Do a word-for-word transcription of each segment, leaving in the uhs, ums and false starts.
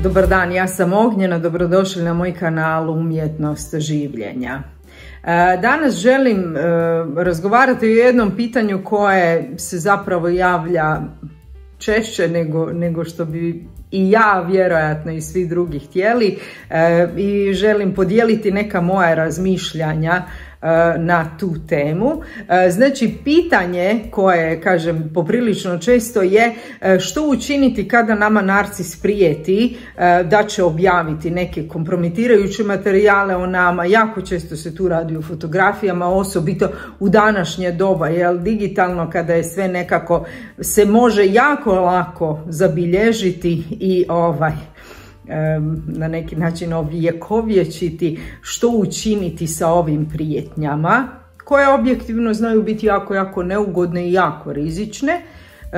Dobar dan, ja sam Ognjena, dobrodošli na moj kanal Umjetnost življenja. Danas želim razgovarati o jednom pitanju koje se zapravo javlja češće nego, nego što bi i ja vjerojatno i svi drugi htjeli i želim podijeliti neka moja razmišljanja na tu temu. Znači, pitanje koje, kažem, poprilično često je što učiniti kada nama narcis prijeti da će objaviti neke kompromitirajuće materijale o nama. Jako često se tu radi o fotografijama, osobito u današnje doba, jer digitalno kada je sve nekako se može jako lako zabilježiti i ovaj na neki način ovjekovječiti što učiniti sa ovim prijetnjama koje objektivno znaju biti jako, jako neugodne i jako rizične. E,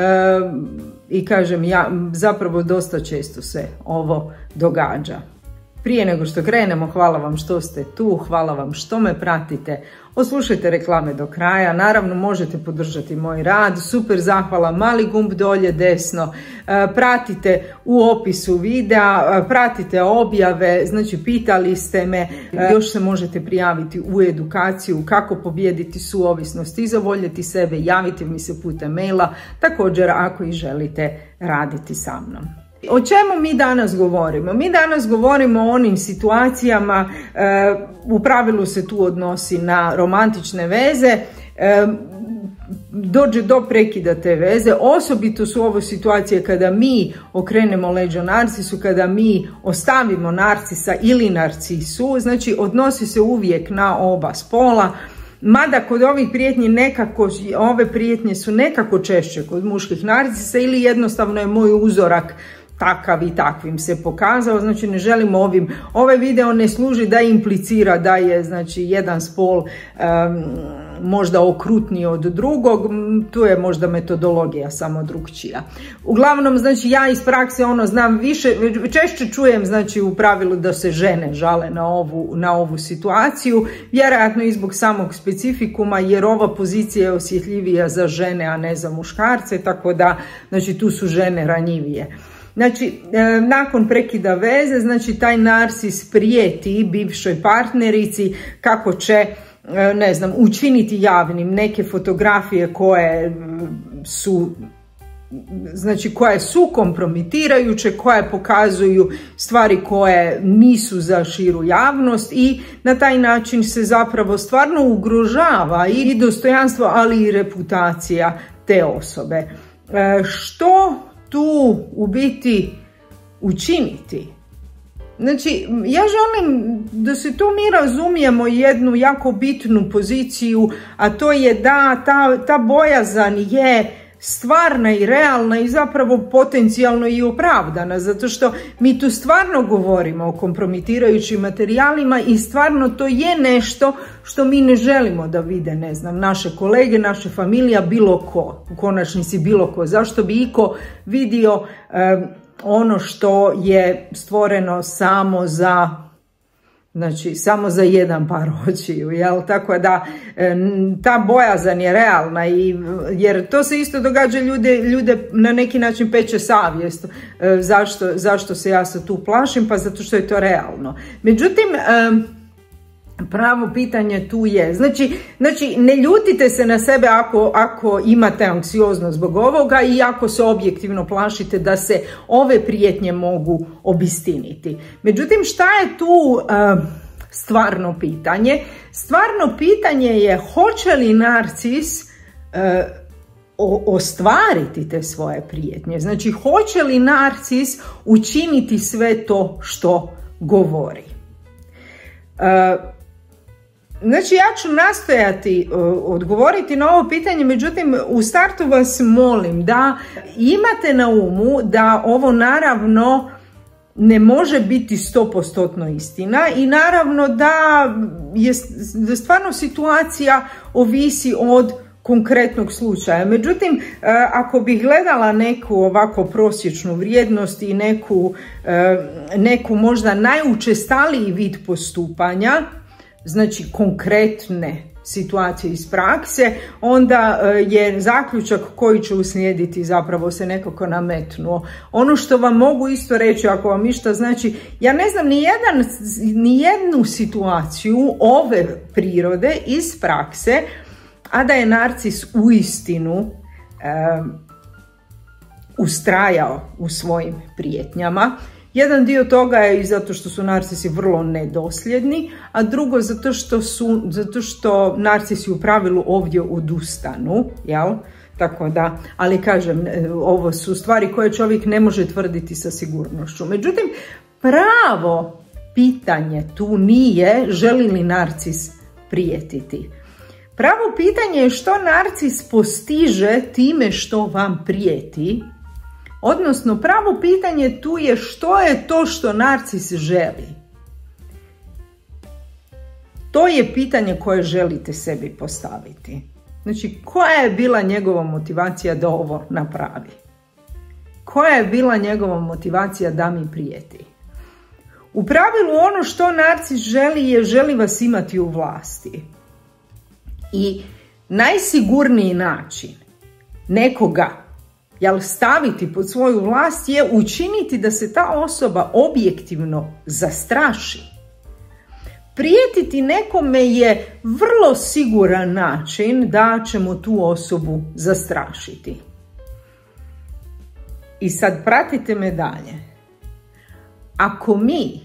i kažem, ja, zapravo dosta često se ovo događa. Prije nego što krenemo, hvala vam što ste tu, hvala vam što me pratite. Oslušajte reklame do kraja, naravno možete podržati moj rad, super zahvala, mali gumb dolje desno, pratite u opisu videa, pratite objave, znači pitali ste me, još se možete prijaviti u edukaciju kako pobijediti suovisnost i zavoljeti sebe, javite mi se putem maila, također ako i želite raditi sa mnom. O čemu mi danas govorimo? Mi danas govorimo o onim situacijama, e, u pravilu se tu odnosi na romantične veze, e, dođe do prekida te veze, osobito su ovo situacije kada mi okrenemo leđa narcisu, kada mi ostavimo narcisa ili narcisu, znači odnosi se uvijek na oba spola. Mada kod ovih prijetnji nekako, ove prijetnje su nekako češće kod muških narcisa ili jednostavno je moj uzorak takav i takvim se pokazao, znači ne želimo ovim, ovaj video ne služi da implicira da je znači jedan spol um, možda okrutniji od drugog, tu je možda metodologija samo drugčija. Uglavnom, znači ja iz prakse ono znam više, češće čujem znači u pravilu da se žene žale na ovu, na ovu situaciju, vjerojatno i zbog samog specifikuma jer ova pozicija je osjetljivija za žene, a ne za muškarce, tako da znači tu su žene ranjivije. Znači, nakon prekida veze, znači taj narcis prijeti bivšoj partnerici kako će, ne znam, učiniti javnim neke fotografije koje su, znači koje su kompromitirajuće, koje pokazuju stvari koje nisu za širu javnost i na taj način se zapravo stvarno ugrožava i dostojanstvo, ali i reputacija te osobe. Što tu u biti učiniti? Znači, ja želim da se tu mi razumijemo jednu jako bitnu poziciju, a to je da ta, ta bojazan je stvarna i realna i zapravo potencijalno i opravdana, zato što mi tu stvarno govorimo o kompromitirajućim materijalima i stvarno to je nešto što mi ne želimo da vide, ne znam, naše kolege, naša familija, bilo ko, u konačnici bilo ko. Zašto bi iko vidio um, ono što je stvoreno samo za, znači samo za jedan par očiju, jel? Tako da ta bojazan je realna i jer to se isto događa, ljude, ljude na neki način peče savjest. Zašto, zašto se ja sad tu plašim? Pa zato što je to realno. Međutim, pravo pitanje tu je, znači, znači ne ljutite se na sebe ako, ako imate anksioznost zbog ovoga i ako se objektivno plašite da se ove prijetnje mogu obistiniti. Međutim, šta je tu uh, stvarno pitanje? Stvarno pitanje je hoće li narcis uh, ostvariti te svoje prijetnje, znači hoće li narcis učiniti sve to što govori. Uh, Znači ja ću nastojati uh, odgovoriti na ovo pitanje, međutim u startu vas molim da imate na umu da ovo naravno ne može biti sto posto istina i naravno da je da stvarno situacija ovisi od konkretnog slučaja. Međutim, uh, ako bih gledala neku ovako prosječnu vrijednost i neku, uh, neku možda najučestaliji vid postupanja, znači konkretne situacije iz prakse, onda je zaključak koji će uslijediti zapravo se nekako nametnuo. Ono što vam mogu isto reći, ako vam išta znači, ja ne znam ni, jedan, ni jednu situaciju ove prirode iz prakse, a da je narcis uistinu e, ustrajao u svojim prijetnjama. Jedan dio toga je i zato što su narcisi vrlo nedosljedni, a drugo zato što su, zato što narcisi u pravilu ovdje odustanu, jel? Tako da, ali kažem, ovo su stvari koje čovjek ne može tvrditi sa sigurnošću. Međutim, pravo pitanje tu nije želi li narcis prijetiti. Pravo pitanje je što narcis postiže time što vam prijeti. Odnosno, pravo pitanje tu je što je to što narcis želi. To je pitanje koje želite sebi postaviti. Znači, koja je bila njegova motivacija da ovo napravi? Koja je bila njegova motivacija da mi prijeti? U pravilu ono što narcis želi je želi vas imati u vlasti. I najsigurniji način nekoga jel staviti pod svoju vlast je učiniti da se ta osoba objektivno zastraši. Prijetiti nekome je vrlo siguran način da ćemo tu osobu zastrašiti. I sad pratite me dalje. Ako mi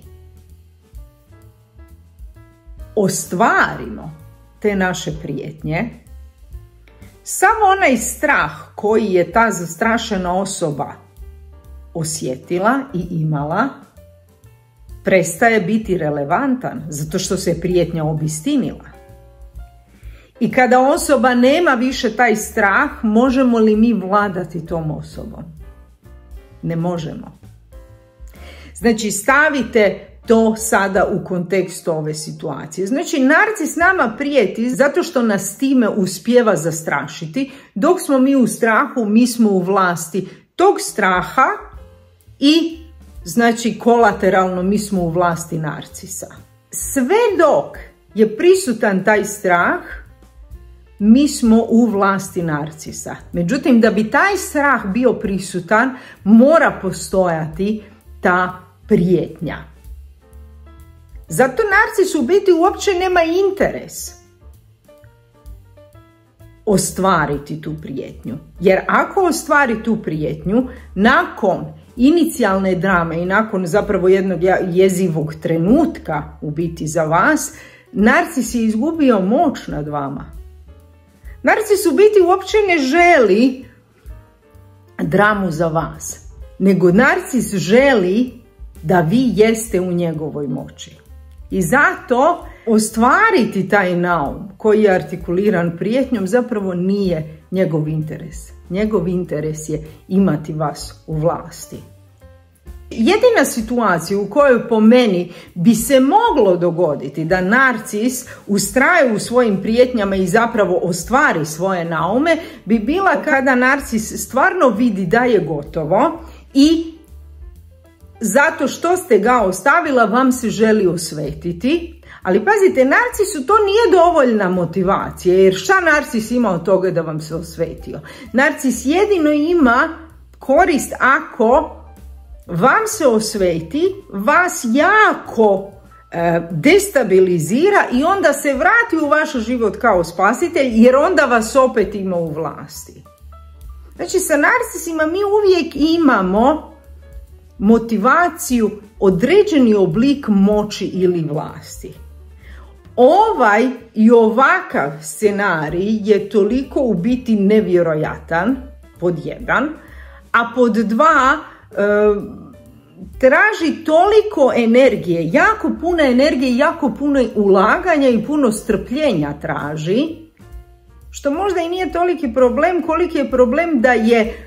ostvarimo te naše prijetnje, samo onaj strah koji je ta zastrašena osoba osjetila i imala prestaje biti relevantan zato što se prijetnja obistinila. I kada osoba nema više taj strah, možemo li mi vladati tom osobom? Ne možemo. Znači, stavite to sada u kontekstu ove situacije. Znači, narcis nama prijeti zato što nas time uspijeva zastrašiti. Dok smo mi u strahu, mi smo u vlasti tog straha i, znači, kolateralno mi smo u vlasti narcisa. Sve dok je prisutan taj strah, mi smo u vlasti narcisa. Međutim, da bi taj strah bio prisutan, mora postojati ta prijetnja. Zato narcis u biti uopće nema interes ostvariti tu prijetnju. Jer ako ostvari tu prijetnju, nakon inicijalne drame i nakon zapravo jednog jezivog trenutka u biti za vas, narcis je izgubio moć nad vama. Narcis u biti uopće ne želi dramu za vas, nego narcis želi da vi jeste u njegovoj moći. I zato ostvariti taj naum koji je artikuliran prijetnjom zapravo nije njegov interes. Njegov interes je imati vas u vlasti. Jedina situacija u kojoj po meni bi se moglo dogoditi da narcis ustraje u svojim prijetnjama i zapravo ostvari svoje naume bi bila kada narcis stvarno vidi da je gotovo i zato što ste ga ostavila vam se želi osvetiti. Ali pazite, narcisu to nije dovoljna motivacija, jer šta narcis ima od toga da vam se osvetio? Narcis jedino ima korist ako vam se osveti, vas jako e, destabilizira i onda se vrati u vaš život kao spasitelj, jer onda vas opet ima u vlasti. Znači, sa narcisima mi uvijek imamo motivaciju, određeni oblik moći ili vlasti. Ovaj i ovakav scenarij je toliko u biti nevjerojatan, pod jedan, a pod dva, e, traži toliko energije, jako puno energije, jako puno ulaganja i puno strpljenja traži, što možda i nije toliki problem, koliki je problem da je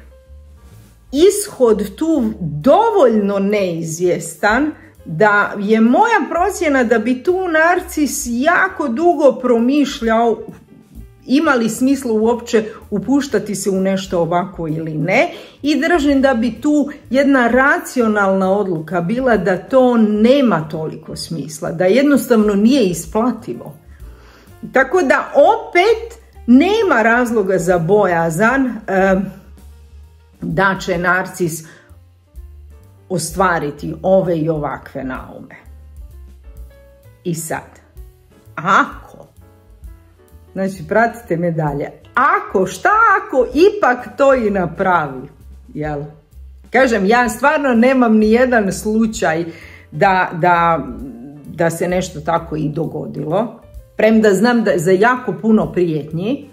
ishod tu dovoljno neizvjestan, da je moja procjena da bi tu narcis jako dugo promišljao ima li smisla uopće upuštati se u nešto ovako ili ne, i držim da bi tu jedna racionalna odluka bila da to nema toliko smisla, da jednostavno nije isplativo. Tako da opet nema razloga za bojazan eh, da će narcis ostvariti ove i ovakve naume. I sad, ako, znači pratite me dalje, ako, šta ako ipak to i napravi, jel? Kažem, ja stvarno nemam ni jedan slučaj da, da, da se nešto tako i dogodilo, premda znam da za jako puno prijetnji.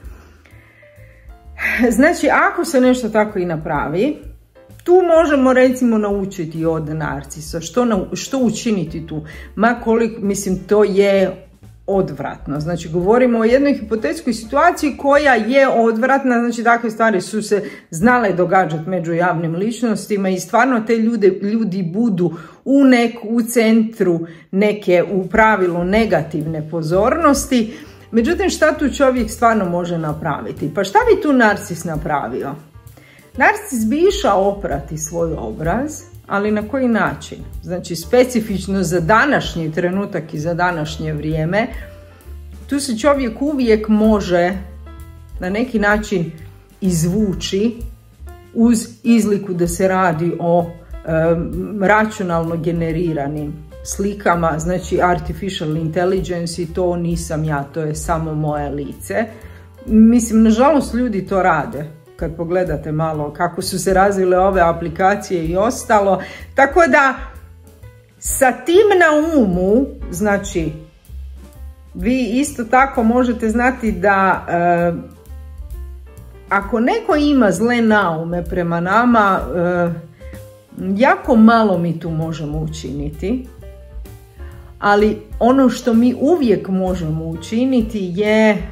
Znači, ako se nešto tako i napravi, tu možemo recimo naučiti od narcisa. Što, što učiniti tu? Ma koliko, mislim, to je odvratno. Znači, govorimo o jednoj hipotetskoj situaciji koja je odvratna. Znači, takve stvari su se znale događati među javnim ličnostima i stvarno te ljude, ljudi budu u, nek, u centru neke, u pravilu, negativne pozornosti. Međutim, šta tu čovjek stvarno može napraviti? Pa šta bi tu narcis napravio? Narcis bi išao oprati svoj obraz, ali na koji način? Znači, specifično za današnji trenutak i za današnje vrijeme, tu se čovjek uvijek može na neki način izvući uz izliku da se radi o e, računalno generiranim slikama, znači artificial intelligence, i to nisam ja, to je samo moje lice. Mislim, nažalost ljudi to rade. Kad pogledate malo kako su se razvile ove aplikacije i ostalo. Tako da sa tim na umu, znači vi isto tako možete znati da e, ako neko ima zle naume prema nama, e, jako malo mi tu možemo učiniti. Ali ono što mi uvijek možemo učiniti je e,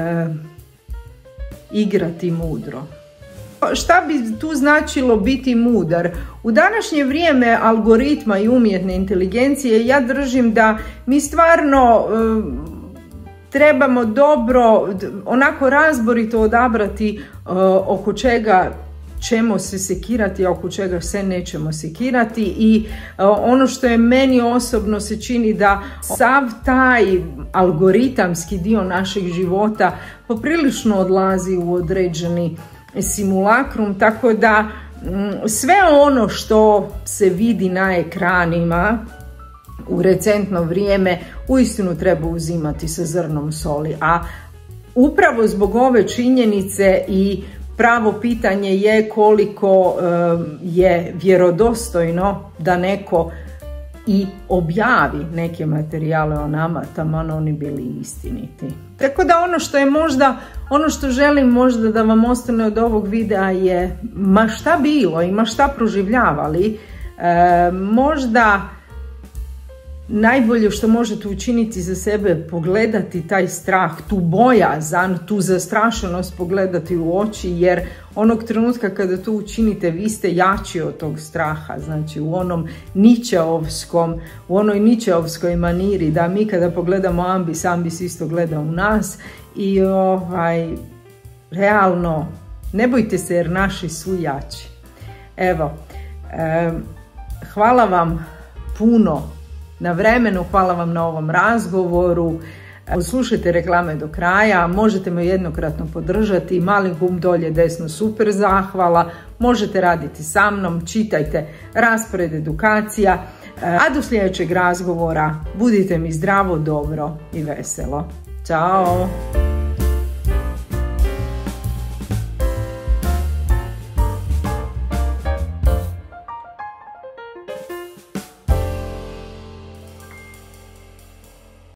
igrati mudro. Šta bi tu značilo biti mudar? U današnje vrijeme algoritma i umjetne inteligencije ja držim da mi stvarno e, trebamo dobro, onako razborito odabrati e, oko čega ćemo se sekirati, a oko čega se nećemo sekirati. I e, ono što je meni osobno se čini da sav taj algoritamski dio našeg života poprilično odlazi u određeni simulakrum, tako da m, sve ono što se vidi na ekranima u recentno vrijeme uistinu treba uzimati sa zrnom soli, a upravo zbog ove činjenice i pravo pitanje je koliko e, je vjerodostojno da neko i objavi neke materijale o nama, taman oni bili istiniti. Tako da ono što je možda, ono što želim možda da vam ostane od ovog videa je ma šta bilo i ma šta proživljavali, e, možda najbolje što možete učiniti za sebe, pogledati taj strah, tu bojazan, tu zastrašenost pogledati u oči, jer onog trenutka kada to učinite vi ste jači od tog straha, znači u onom ničeovskom, u onoj ničeovskoj maniri, da mi kada pogledamo ambis, ambis isto gleda u nas i ovaj, realno ne bojte se jer naši su jači. Evo, eh, hvala vam puno na vremenu, hvala vam na ovom razgovoru. Slušajte reklame do kraja, možete me jednokratno podržati, mali gumb dolje desno, super zahvala, možete raditi sa mnom, čitajte raspored edukacija, a do sljedećeg razgovora budite mi zdravo, dobro i veselo. Ćao!